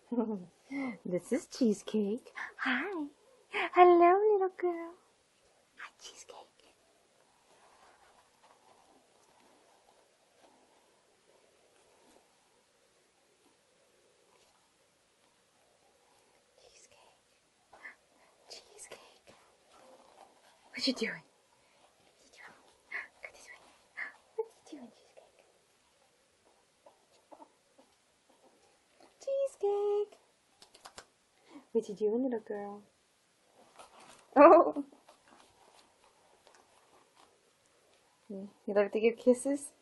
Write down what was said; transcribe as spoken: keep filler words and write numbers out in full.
This is Cheesecake. Hi. Hello, little girl. Hi, Cheesecake. Cheesecake. Cheesecake. What you doing? What you doing? Look this way. What you doing, Cheesecake? Cheesecake. What you doing, little girl? Oh. You like to give kisses?